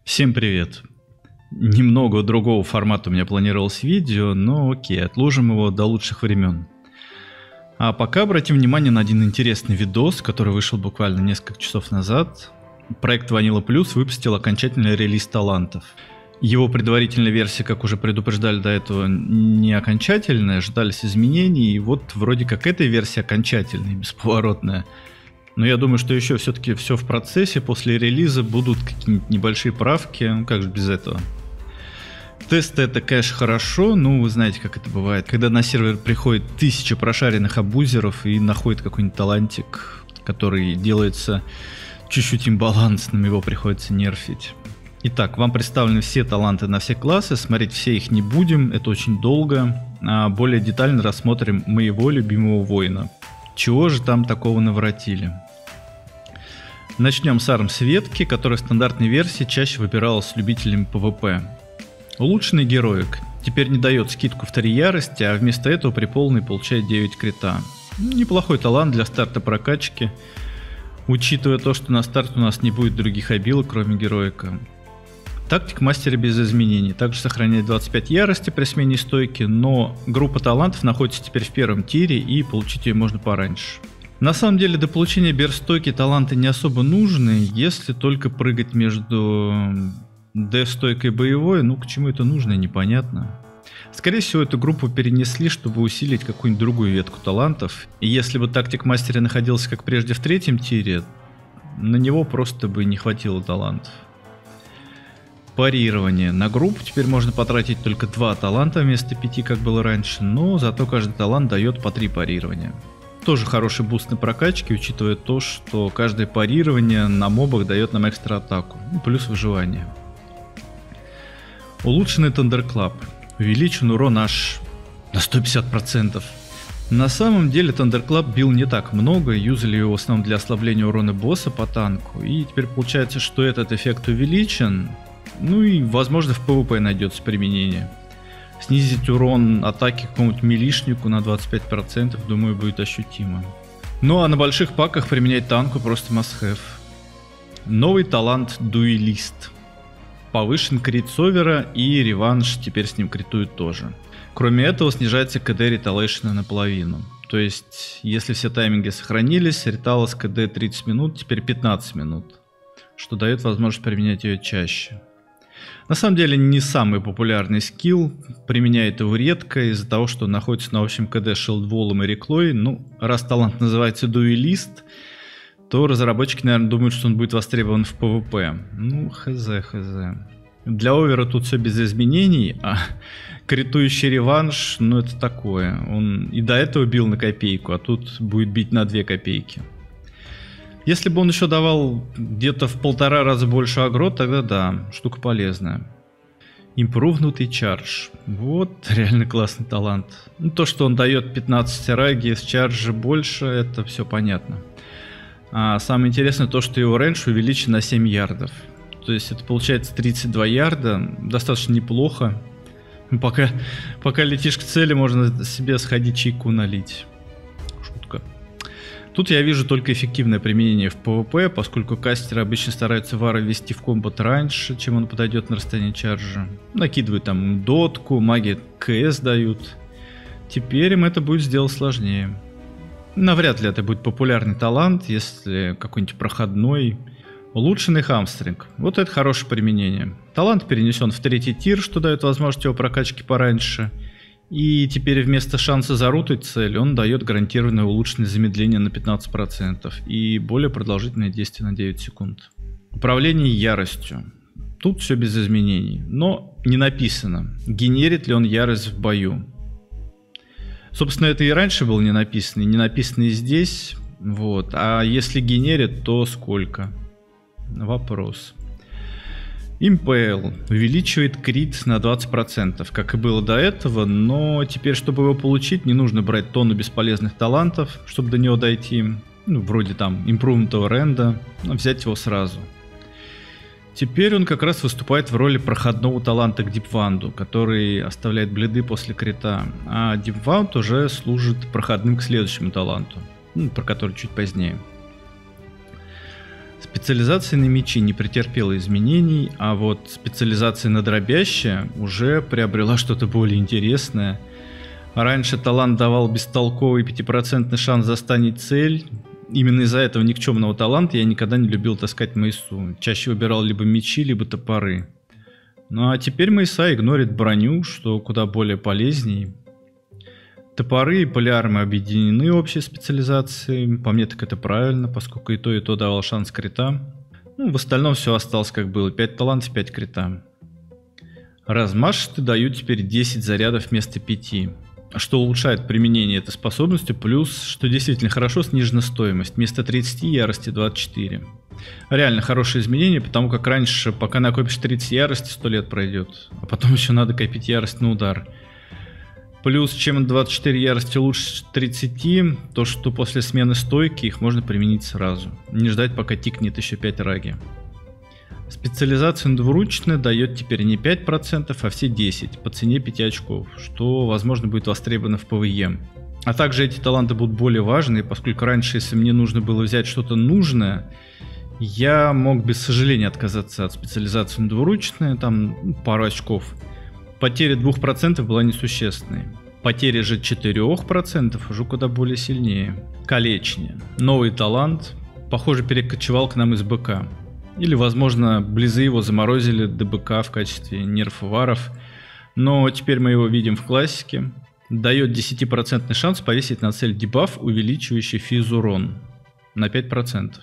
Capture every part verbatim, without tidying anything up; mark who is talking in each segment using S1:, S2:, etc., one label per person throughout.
S1: Всем привет! Немного другого формата у меня планировалось видео, но окей, отложим его до лучших времен. А пока обратим внимание на один интересный видос, который вышел буквально несколько часов назад. Проект Vanilla Plus выпустил окончательный релиз талантов. Его предварительная версия, как уже предупреждали до этого, не окончательная, ждались изменений, и вот вроде как эта версия окончательная, бесповоротная. Но я думаю, что еще все-таки все в процессе, после релиза будут какие-нибудь небольшие правки, ну как же без этого. Тесты это, конечно, хорошо, но вы знаете, как это бывает. Когда на сервер приходит тысяча прошаренных абузеров и находит какой-нибудь талантик, который делается чуть-чуть имбалансным, его приходится нерфить. Итак, вам представлены все таланты на все классы, смотреть все их не будем, это очень долго. А более детально рассмотрим моего любимого воина. Чего же там такого наворотили? Начнем с арм Светки, которая в стандартной версии чаще выбиралась с любителями PvP. Улучшенный героик теперь не дает скидку в три ярости, а вместо этого при полной получает девять крита. Неплохой талант для старта прокачки, учитывая то, что на старт у нас не будет других обилок, кроме героика. Тактик мастера без изменений, также сохраняет двадцать пять ярости при смене стойки, но группа талантов находится теперь в первом тире и получить ее можно пораньше. На самом деле до получения берстойки таланты не особо нужны, если только прыгать между деф-стойкой и боевой, ну к чему это нужно, непонятно. Скорее всего эту группу перенесли, чтобы усилить какую-нибудь другую ветку талантов, и если бы тактик мастера находился как прежде в третьем тире, на него просто бы не хватило талантов. Парирование. На группу теперь можно потратить только два таланта вместо пяти, как было раньше, но зато каждый талант дает по три парирования. Тоже хороший буст на прокачке, учитывая то, что каждое парирование на мобах дает нам экстра атаку, плюс выживание. Улучшенный Thunderclap. Увеличен урон аж на сто пятьдесят процентов. На самом деле Thunderclap бил не так много, юзали его в основном для ослабления урона босса по танку, и теперь получается, что этот эффект увеличен. Ну и, возможно, в PvP найдется применение. Снизить урон атаки какому-нибудь милишнику на двадцать пять процентов, думаю, будет ощутимо. Ну а на больших паках применять танку просто must-have. Новый талант Дуэлист. Повышен крит совера и реванш теперь с ним критует тоже. Кроме этого снижается КД реталейшена наполовину. То есть, если все тайминги сохранились, ретала с КД тридцать минут, теперь пятнадцать минут. Что дает возможность применять ее чаще. На самом деле не самый популярный скилл, применяет его редко из-за того, что он находится на общем КД шилдволом и реклой. Ну, раз талант называется дуэлист, то разработчики, наверное, думают, что он будет востребован в PvP. Ну, хз, хз. Для овера тут все без изменений, а критующий реванш, ну это такое. Он и до этого бил на копейку, а тут будет бить на две копейки. Если бы он еще давал где-то в полтора раза больше агро, тогда да, штука полезная. Импрувнутый чардж. Вот реально классный талант. Ну, то, что он дает пятнадцать раги с чарджа больше, это все понятно. А самое интересное то, что его рейндж увеличен на семь ярдов. То есть это получается тридцать два ярда, достаточно неплохо. Пока, пока летишь к цели, можно себе сходить чайку налить. Шутка. Тут я вижу только эффективное применение в PvP, поскольку кастеры обычно стараются вара ввести в комбат раньше, чем он подойдет на расстояние чарджа. Накидывают там дотку, маги КС дают. Теперь им это будет сделать сложнее. Навряд ли это будет популярный талант, если какой-нибудь проходной. Улучшенный хамстринг. Вот это хорошее применение. Талант перенесен в третий тир, что дает возможность его прокачки пораньше. И теперь вместо шанса зарутать цель, он дает гарантированное улучшенное замедление на пятнадцать процентов и более продолжительное действие на девять секунд. Управление яростью. Тут все без изменений, но не написано, генерит ли он ярость в бою. Собственно, это и раньше было не написано, и не написано и здесь. Вот. А если генерит, то сколько? Вопрос. Impale увеличивает крит на двадцать процентов, как и было до этого, но теперь, чтобы его получить, не нужно брать тонну бесполезных талантов, чтобы до него дойти. Ну, вроде там импрувнутого ренда, но взять его сразу. Теперь он как раз выступает в роли проходного таланта к дипванду, который оставляет бледы после крита, а дипванд уже служит проходным к следующему таланту, ну, про который чуть позднее. Специализация на мечи не претерпела изменений, а вот специализация на дробяще уже приобрела что-то более интересное. Раньше талант давал бестолковый пятипроцентный шанс застанить цель. Именно из-за этого никчемного таланта я никогда не любил таскать Мэйсу. Чаще выбирал либо мечи, либо топоры. Ну а теперь Мэйса игнорит броню, что куда более полезней. Топоры и полиармы объединены общей специализацией. По мне так это правильно, поскольку и то, и то давал шанс крита. Ну, в остальном все осталось как было. пять талантов, пять крита. Размашистые дают теперь десять зарядов вместо пяти. Что улучшает применение этой способности. Плюс, что действительно хорошо, снижена стоимость. Вместо тридцати ярости двадцать четыре. Реально хорошее изменение, потому как раньше, пока накопишь тридцать ярости, сто лет пройдет. А потом еще надо копить ярость на удар. Плюс, чем двадцать четыре ярости лучше тридцати, то что после смены стойки их можно применить сразу. Не ждать, пока тикнет еще пять раги. Специализация на двуручное дает теперь не пять процентов, а все десять по цене пяти очков, что возможно будет востребовано в ПВЕ. А также эти таланты будут более важные, поскольку раньше, если мне нужно было взять что-то нужное, я мог без сожаления отказаться от специализации на двуручное, там пару очков. Потеря двух процентов была несущественной. Потеря же четырёх процентов уже куда более сильнее. Калечение. Новый талант. Похоже, перекочевал к нам из БК. Или, возможно, близы его заморозили до БК в качестве нерф-варов. Но теперь мы его видим в классике. Дает десятипроцентный шанс повесить на цель дебаф, увеличивающий физ урон на пять процентов.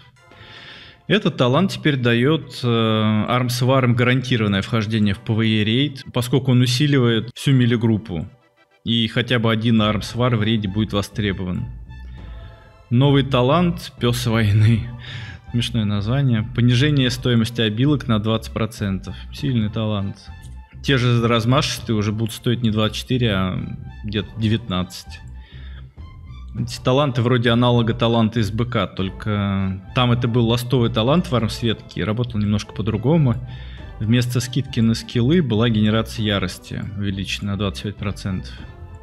S1: Этот талант теперь дает э, армсварам гарантированное вхождение в ПВЕ рейд, поскольку он усиливает всю мили-группу. И хотя бы один армсвар в рейде будет востребован. Новый талант Пес войны. Смешное название. Понижение стоимости обилок на двадцать процентов. Сильный талант. Те же размашистые уже будут стоить не двадцать четыре, а где-то девятнадцать. Эти таланты вроде аналога таланта из БК, только там это был ластовый талант в армсветке и работал немножко по-другому. Вместо скидки на скиллы была генерация ярости, увеличена на двадцать пять процентов.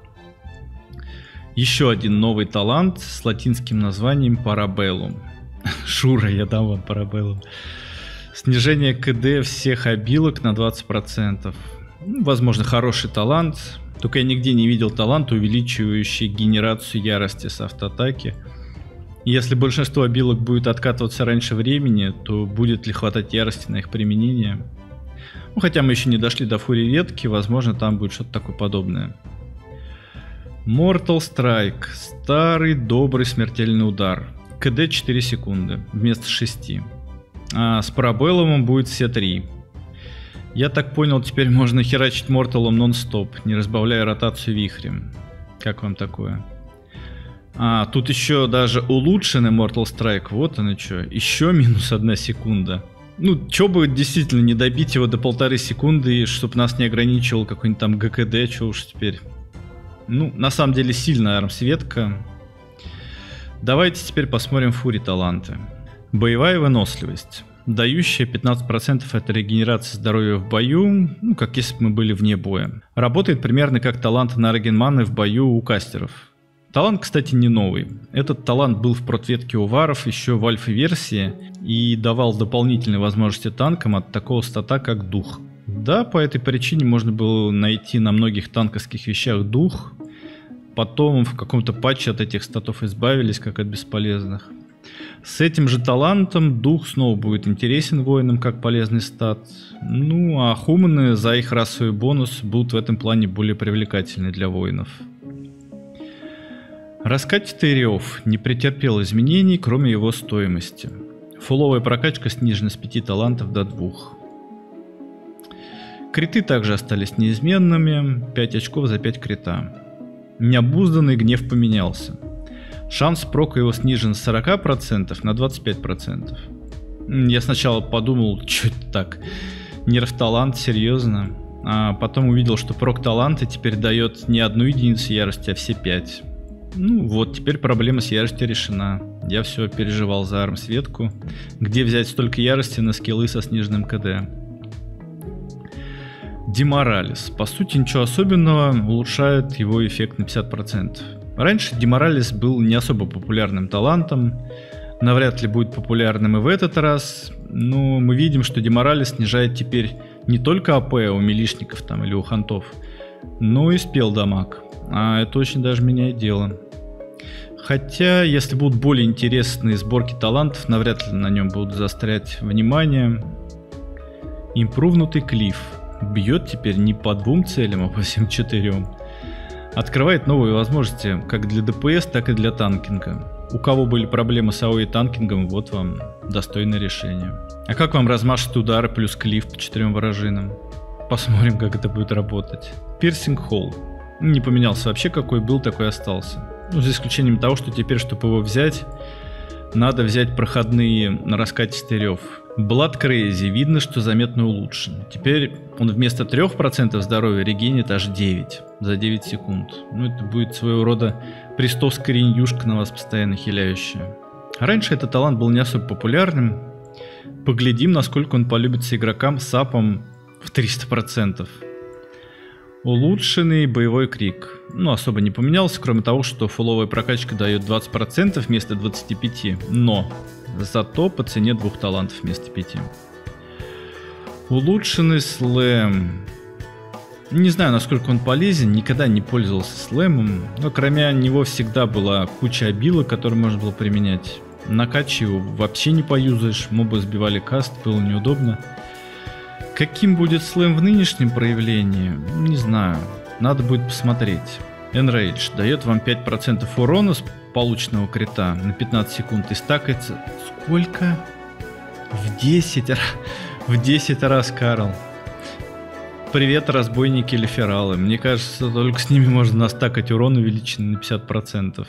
S1: Еще один новый талант с латинским названием Parabellum. Шура, я дам вам Parabellum. Снижение КД всех обилок на двадцать процентов. Ну, возможно, хороший талант. Только я нигде не видел таланта, увеличивающий генерацию ярости с автоатаки. Если большинство обилок будет откатываться раньше времени, то будет ли хватать ярости на их применение? Ну, хотя мы еще не дошли до фурии ветки, возможно, там будет что-то такое подобное. Mortal Strike. Старый добрый смертельный удар. КД четыре секунды вместо шести. А с Parabellum будет все три. Я так понял, теперь можно херачить Морталом нон-стоп, не разбавляя ротацию вихрем. Как вам такое? А, тут еще даже улучшенный Mortal Strike, вот оно что. Еще минус одна секунда. Ну, что бы действительно не добить его до полторы секунды, чтобы нас не ограничивал какой-нибудь там ГКД, что уж теперь. Ну, на самом деле сильная армсветка. Давайте теперь посмотрим фури таланты. Боевая выносливость. Дающая пятнадцать процентов от регенерации здоровья в бою, ну, как если бы мы были вне боя. Работает примерно как талант на реген-маны в бою у кастеров. Талант, кстати, не новый. Этот талант был в прответке у варов еще в альфа-версии и давал дополнительные возможности танкам от такого стата, как дух. Да, по этой причине можно было найти на многих танковских вещах дух. Потом в каком-то патче от этих статов избавились, как от бесполезных. С этим же талантом дух снова будет интересен воинам как полезный стат. Ну а хуманы за их расовый бонус будут в этом плане более привлекательны для воинов. Раскатистый рев не претерпел изменений, кроме его стоимости. Фуловая прокачка снижена с пяти талантов до двух. Криты также остались неизменными, пять очков за пять крита. Необузданный гнев поменялся. Шанс прока его снижен с сорока процентов на двадцать пять процентов. Я сначала подумал, что это так, нерв талант, серьезно. А потом увидел, что прок таланта теперь дает не одну единицу ярости, а все пять. Ну вот, теперь проблема с яростью решена. Я все переживал за армсветку. Где взять столько ярости на скиллы со сниженным КД? Деморалис. По сути, ничего особенного, улучшает его эффект на пятьдесят процентов. Раньше Деморалис был не особо популярным талантом, навряд ли будет популярным и в этот раз. Но мы видим, что Деморалес снижает теперь не только АП у милишников там или у хантов, но и спел дамаг. А это очень даже меняет дело. Хотя, если будут более интересные сборки талантов, навряд ли на нем будут заострять внимание. Импрувнутый Клифф бьет теперь не по двум целям, а по всем четырем. Открывает новые возможности как для ДПС, так и для танкинга. У кого были проблемы с АО и танкингом, вот вам достойное решение. А как вам размашистый удар плюс Клифф по четырем ворожинам? Посмотрим, как это будет работать. Пирсинг Холл. Не поменялся вообще, какой был, такой остался. Ну, за исключением того, что теперь, чтобы его взять, надо взять проходные на раскатистый рев. Blood Crazy. Видно, что заметно улучшен. Теперь он вместо трёх процентов здоровья регенит аж девять за девять секунд. Ну, это будет своего рода престовская реньюшка на вас постоянно хиляющая. Раньше этот талант был не особо популярным. Поглядим, насколько он полюбится игрокам с апом в триста процентов. Улучшенный боевой крик. Ну, особо не поменялся, кроме того, что фуловая прокачка дает двадцать процентов вместо двадцати пяти, но зато по цене двух талантов вместо пяти. Улучшенный слэм. Не знаю, насколько он полезен, никогда не пользовался слэмом, но кроме него всегда была куча обилок, которые можно было применять. На каче его вообще не поюзаешь, мобы сбивали каст, было неудобно. Каким будет слэм в нынешнем проявлении, не знаю, надо будет посмотреть. Enrage дает вам пять процентов урона с полученного крита на пятнадцать секунд и стакается... Сколько? В десять, в десять раз, Карл. Привет, разбойники или фералы. Мне кажется, только с ними можно настакать урон, увеличенный на пятьдесят процентов.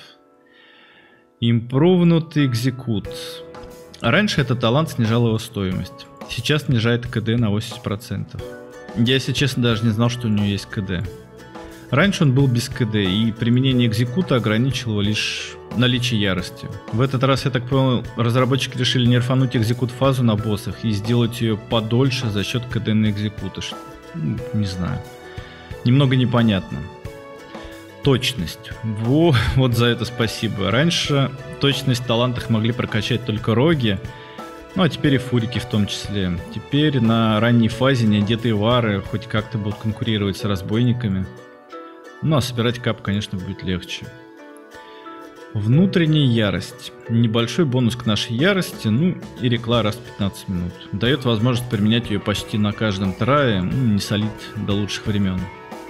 S1: Импрувнутый экзекут. Раньше этот талант снижал его стоимость. Сейчас снижает КД на восемьдесят процентов. Я, если честно, даже не знал, что у него есть КД. Раньше он был без КД, и применение экзекута ограничивало лишь наличие ярости. В этот раз, я так понял, разработчики решили нерфануть экзекут фазу на боссах и сделать ее подольше за счет КД на экзекута. Не знаю. Немного непонятно. Точность. Во, вот за это спасибо. Раньше точность в талантах могли прокачать только роги, ну а теперь и фурики в том числе. Теперь на ранней фазе неодетые вары хоть как-то будут конкурировать с разбойниками. Ну а собирать кап, конечно, будет легче. Внутренняя ярость. Небольшой бонус к нашей ярости, ну и рекла раз в пятнадцать минут. Дает возможность применять ее почти на каждом трае, ну, не солить до лучших времен.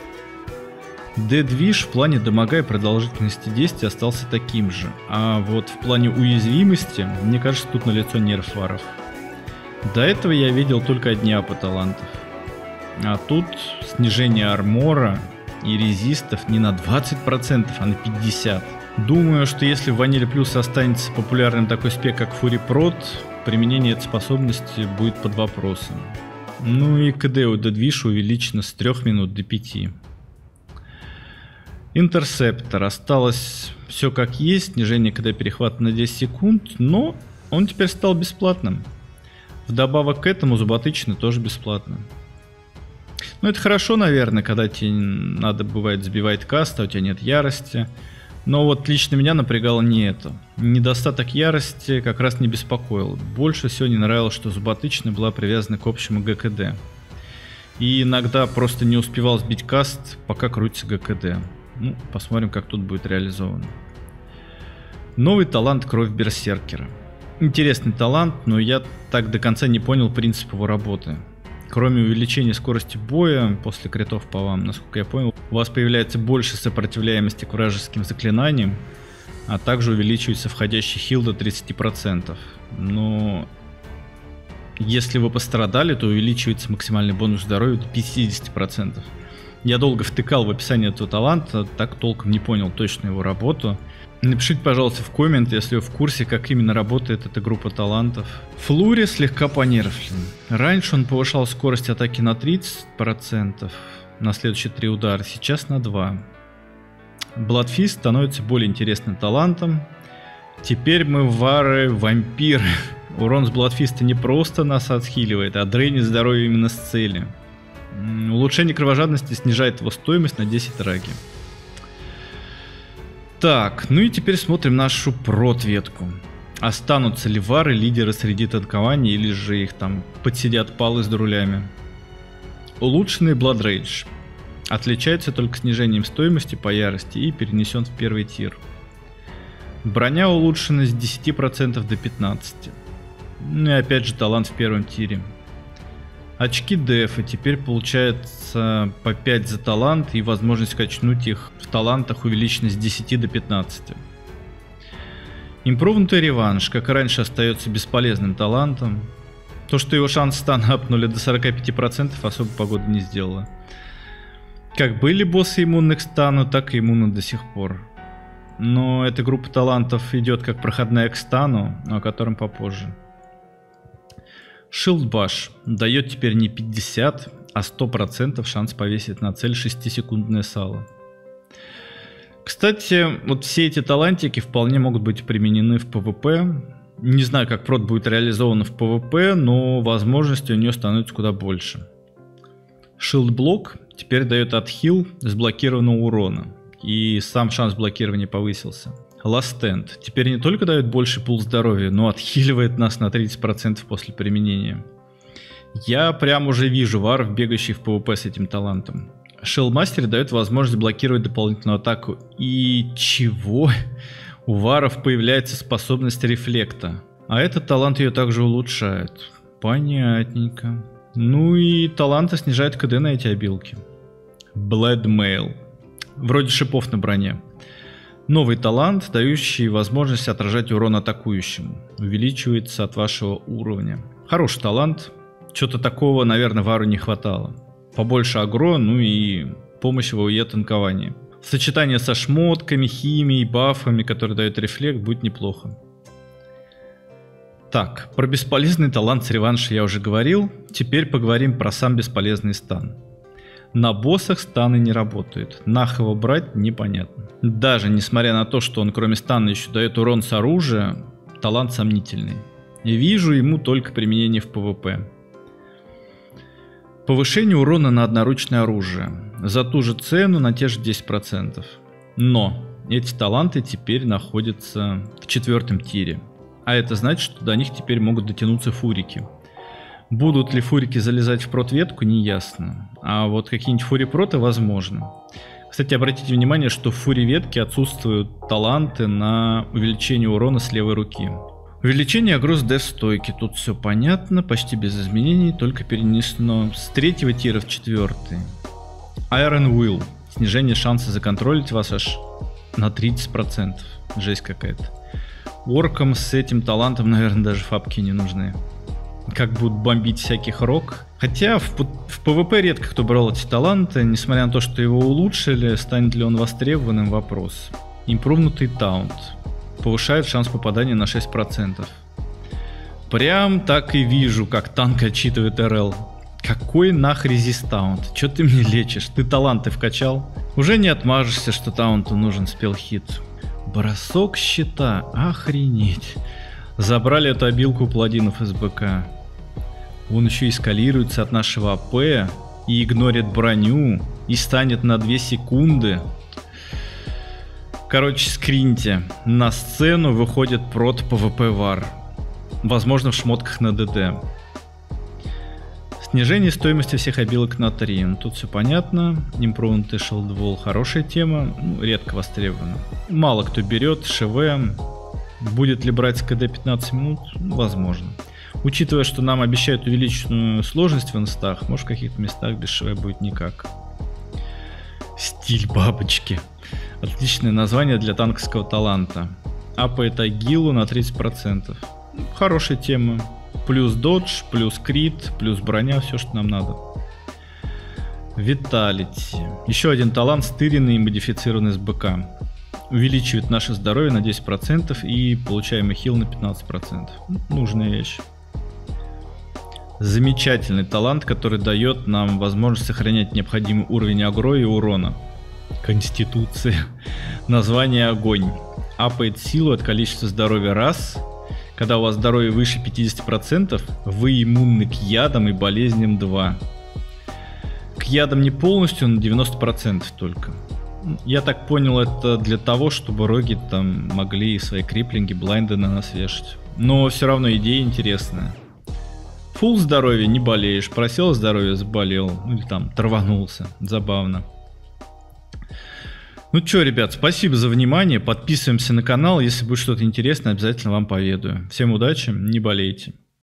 S1: Dead Wish в плане дамага и продолжительности действия остался таким же, а вот в плане уязвимости, мне кажется, тут налицо нерф варов. До этого я видел только одни апы талантов, а тут снижение армора и резистов не на двадцать процентов, а на пятьдесят процентов. Думаю, что если в Ваниле Плюс останется популярным такой спек, как Fury Prot, применение этой способности будет под вопросом. Ну и КД у Dead Wish увеличено с трёх минут до пяти. Интерсептор. Осталось все как есть, снижение КД перехвата на десять секунд, но он теперь стал бесплатным. Вдобавок к этому зуботычный тоже бесплатно. Ну это хорошо, наверное, когда тебе надо бывает сбивать каст, а у тебя нет ярости. Но вот лично меня напрягало не это. Недостаток ярости как раз не беспокоил. Больше всего не нравилось, что зуботычная была привязана к общему ГКД. И иногда просто не успевал сбить каст, пока крутится ГКД. Ну, посмотрим, как тут будет реализовано. Новый талант Кровь Берсеркера. Интересный талант, но я так до конца не понял принцип его работы. Кроме увеличения скорости боя после критов по вам, насколько я понял, у вас появляется больше сопротивляемости к вражеским заклинаниям, а также увеличивается входящий хил до тридцати процентов. Но если вы пострадали, то увеличивается максимальный бонус здоровья до пятидесяти процентов. Я долго втыкал в описание этого таланта, так толком не понял точно его работу. Напишите, пожалуйста, в коммент, если вы в курсе, как именно работает эта группа талантов. Флури слегка понерфлен. Раньше он повышал скорость атаки на тридцать процентов на следующие три удара, сейчас на два процента. Bloodfist становится более интересным талантом. Теперь мы вары вампиры. Урон с Bloodfist не просто нас отхиливает, а дрейнит здоровье именно с цели. Улучшение кровожадности снижает его стоимость на десять раги. Так, ну и теперь смотрим нашу прот-ветку. Останутся ли вары лидеры среди танкования, или же их там подсидят палы с друлями? Улучшенный Blood Rage. Отличается только снижением стоимости по ярости и перенесен в первый тир. Броня улучшена с десяти процентов до пятнадцати процентов. Ну и опять же талант в первом тире. Очки дефа теперь получается по пять за талант, и возможность качнуть их в талантах увеличена с десяти до пятнадцати. Импрувнутый реванш, как и раньше, остается бесполезным талантом. То, что его шанс стана апнули до сорока пяти процентов, особо погода не сделала. Как были боссы иммунны к стану, так и иммунны до сих пор. Но эта группа талантов идет как проходная к стану, о котором попозже. Shield Bash дает теперь не пятьдесят, а сто процентов шанс повесить на цель шестисекундное сало. Кстати, вот все эти талантики вполне могут быть применены в PvP. Не знаю, как прот будет реализован в PvP, но возможностей у нее становится куда больше. Shield Block теперь дает отхил с блокированного урона, и сам шанс блокирования повысился. Last Stand теперь не только дает больше пул здоровья, но отхиливает нас на тридцать процентов после применения. Я прям уже вижу варов, бегающих в PvP с этим талантом. Shell Master дает возможность блокировать дополнительную атаку. И чего? У варов появляется способность рефлекта. А этот талант ее также улучшает. Понятненько. Ну и таланты снижают КД на эти обилки. Blood Mail. Вроде шипов на броне. Новый талант, дающий возможность отражать урон атакующему. Увеличивается от вашего уровня. Хороший талант. Что-то такого, наверное, вару не хватало. Побольше агро, ну и помощь в АОЕ танковании. В сочетании со шмотками, химией, бафами, которые дают рефлект, будет неплохо. Так, про бесполезный талант с реванша я уже говорил. Теперь поговорим про сам бесполезный стан. На боссах станы не работают. Нах его брать непонятно. Даже несмотря на то, что он кроме стана еще дает урон с оружия, талант сомнительный. И вижу ему только применение в PvP. Повышение урона на одноручное оружие. За ту же цену на те же десять процентов. Но эти таланты теперь находятся в четвертом тире. А это значит, что до них теперь могут дотянуться фурики. Будут ли фурики залезать в прот-ветку, не ясно. А вот какие-нибудь фури-проты возможно. Кстати, обратите внимание, что в фури-ветке отсутствуют таланты на увеличение урона с левой руки. Увеличение агро с деф-стойки. Тут все понятно, почти без изменений, только перенесено с третьего тира в четвертый. Iron Will. Снижение шанса законтролить вас аж на тридцать процентов. Жесть какая-то. Оркам с этим талантом, наверное, даже фапки не нужны. Как будут бомбить всяких рок. Хотя в, в PvP редко кто брал эти таланты, несмотря на то, что его улучшили, станет ли он востребованным, вопрос. Импрувнутый таунт. Повышает шанс попадания на шесть процентов. Прям так и вижу, как танк отчитывает РЛ. Какой нах резист таунт? Чё ты мне лечишь? Ты таланты вкачал? Уже не отмажешься, что таунту нужен спелхит. Бросок щита. Охренеть. Забрали эту обилку у паладинов из БК. Он еще и скалируется от нашего АП и игнорит броню и станет на две секунды. Короче, скриньте. На сцену выходит прот PvP вар. Возможно, в шмотках на ДД. Снижение стоимости всех обилок на три. Ну, тут все понятно. Improved Shield Wall хорошая тема. Ну, редко востребована. Мало кто берет. ШВ. Будет ли брать с КД пятнадцать минут? Ну, возможно. Учитывая, что нам обещают увеличенную сложность в инстах, может в каких-то местах без ШВ будет никак. Стиль бабочки. Отличное название для танковского таланта. Апает агилу на тридцать процентов. Хорошая тема. Плюс додж, плюс крит, плюс броня, все, что нам надо. Виталити. Еще один талант, стыренный и модифицированный с БК. Увеличивает наше здоровье на десять процентов и получаемый хил на пятнадцать процентов. Нужная вещь. Замечательный талант, который дает нам возможность сохранять необходимый уровень агро и урона. Конституция. Название огонь. Апает силу от количества здоровья раз. Когда у вас здоровье выше пятидесяти процентов, вы иммунны к ядам и болезням два. К ядам не полностью, на девяносто процентов только. Я так понял, это для того, чтобы роги там могли свои криплинги, блайнды на нас вешать. Но все равно идея интересная. Фулл здоровье, не болеешь. Просел здоровье, заболел. Или там траванулся. Забавно. Ну что, ребят, спасибо за внимание. Подписываемся на канал. Если будет что-то интересное, обязательно вам поведаю. Всем удачи, не болейте.